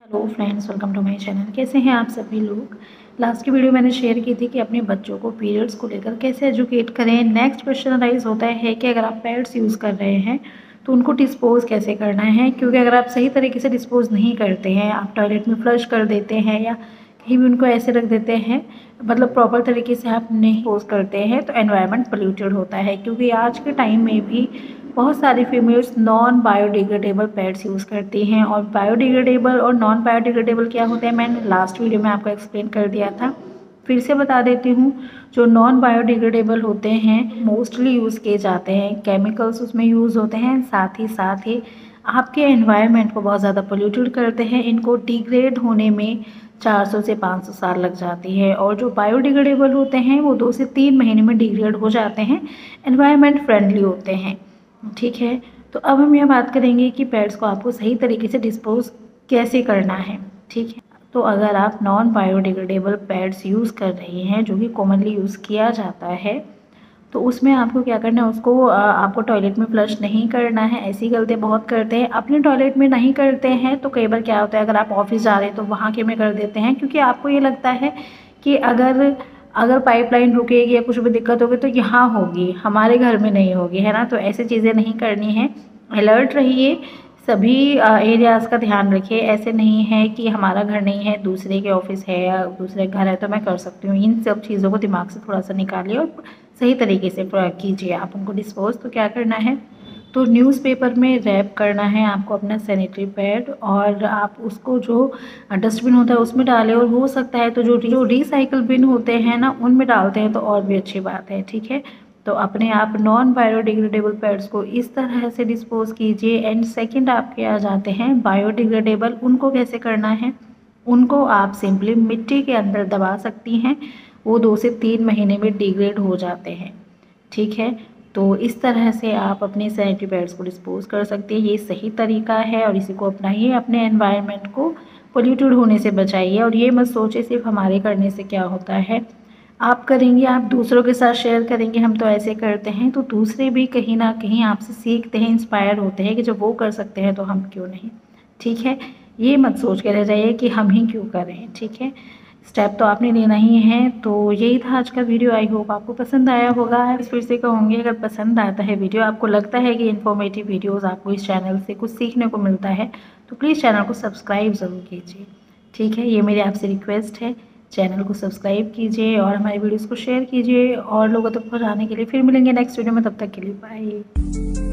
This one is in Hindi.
Hello friends, welcome to my channel. कैसे हैं आप सभी लोग। लास्ट की वीडियो मैंने शेयर की थी कि अपने बच्चों को पीरियड्स को लेकर कैसे एजुकेट करें। नेक्स्ट क्वेश्चन राइज होता है कि अगर आप पैड्स यूज़ कर रहे हैं तो उनको डिस्पोज कैसे करना है, क्योंकि अगर आप सही तरीके से डिस्पोज नहीं करते हैं, आप टॉयलेट में फ्लश कर देते हैं या कहीं भी उनको ऐसे रख देते हैं, मतलब प्रॉपर तरीके से आप नहीं डिस्पोज करते हैं, तो एनवायरनमेंट पोल्यूटेड होता है। क्योंकि आज के टाइम में भी बहुत सारी females non biodegradable pads use करती हैं। और बायोडिग्रेडेबल और नॉन बायोडिग्रेडेबल क्या होते हैं, मैंने लास्ट वीडियो में आपको एक्सप्लेन कर दिया था, फिर से बता देती हूँ। जो नॉन बायोडिग्रेडेबल होते हैं मोस्टली यूज़ किए जाते हैं, केमिकल्स उसमें यूज़ होते हैं, साथ ही आपके एनवायरनमेंट को बहुत ज़्यादा पोल्यूटेड करते हैं। इनको डिग्रेड होने में 400 से 500 साल लग जाती है। और जो बायोडिग्रेडेबल होते हैं वो 2 से 3 महीने में डिग्रेड हो जाते हैं, एनवायरनमेंट फ्रेंडली होते हैं। ठीक है, तो अब हम यह बात करेंगे कि पैड्स को आपको सही तरीके से डिस्पोज कैसे करना है। ठीक है, तो अगर आप नॉन बायोडिग्रेडेबल पैड्स यूज़ कर रही हैं, जो कि कॉमनली यूज़ किया जाता है, तो उसमें आपको क्या करना है, उसको आपको टॉयलेट में फ्लश नहीं करना है। ऐसी गलती बहुत करते हैं, अपने टॉयलेट में नहीं करते हैं तो कई बार क्या होता है, अगर आप ऑफिस जा रहे हैं तो वहाँ के में कर देते हैं, क्योंकि आपको ये लगता है कि अगर पाइपलाइन रुकेगी या कुछ भी दिक्कत होगी तो यहाँ होगी, हमारे घर में नहीं होगी, है ना। तो ऐसी चीज़ें नहीं करनी है। अलर्ट रहिए, सभी एरियाज़ का ध्यान रखिए। ऐसे नहीं है कि हमारा घर नहीं है, दूसरे के ऑफिस है या दूसरे घर है तो मैं कर सकती हूँ। इन सब चीज़ों को दिमाग से थोड़ा सा निकालिए और सही तरीके से कीजिए आप उनको डिस्पोज। तो क्या करना है, तो न्यूज़पेपर में रैप करना है आपको अपना सैनिटरी पैड, और आप उसको जो डस्टबिन होता है उसमें डालें, और हो सकता है तो जो रिसाइकल बिन होते हैं ना उनमें डालते हैं तो और भी अच्छी बात है। ठीक है, तो अपने आप नॉन बायोडिग्रेडेबल पैड्स को इस तरह से डिस्पोज कीजिए। एंड सेकंड आपके आ जाते हैं बायोडिग्रेडेबल। उनको कैसे करना है, उनको आप सिंपली मिट्टी के अंदर दबा सकती हैं, वो 2 से 3 महीने में डिग्रेड हो जाते हैं। ठीक है, तो इस तरह से आप अपने सैनिटरी पैड्स को डिस्पोज कर सकते हैं। ये सही तरीका है और इसी को अपनाइए, अपने एनवायरनमेंट को पोल्यूटेड होने से बचाइए। और ये मत सोचिए सिर्फ हमारे करने से क्या होता है, आप करेंगे, आप दूसरों के साथ शेयर करेंगे, हम तो ऐसे करते हैं, तो दूसरे भी कहीं ना कहीं आपसे सीखते हैं, इंस्पायर होते हैं कि जब वो कर सकते हैं तो हम क्यों नहीं। ठीक है, ये मत सोच के रह जाइए कि हम ही क्यों करें। ठीक है, स्टेप तो आपने लेना ही है। तो यही था आज का वीडियो। आई होप आपको पसंद आया होगा। फिर से कहूँगी, अगर पसंद आता है वीडियो, आपको लगता है कि इन्फॉर्मेटिव वीडियोस आपको इस चैनल से कुछ सीखने को मिलता है, तो प्लीज़ चैनल को सब्सक्राइब ज़रूर कीजिए। ठीक है, ये मेरी आपसे रिक्वेस्ट है। चैनल को सब्सक्राइब कीजिए और हमारी वीडियोज़ को शेयर कीजिए और लोगों तक पहुँचाने के लिए। फिर मिलेंगे नेक्स्ट वीडियो में, तब तक के लिए बाय।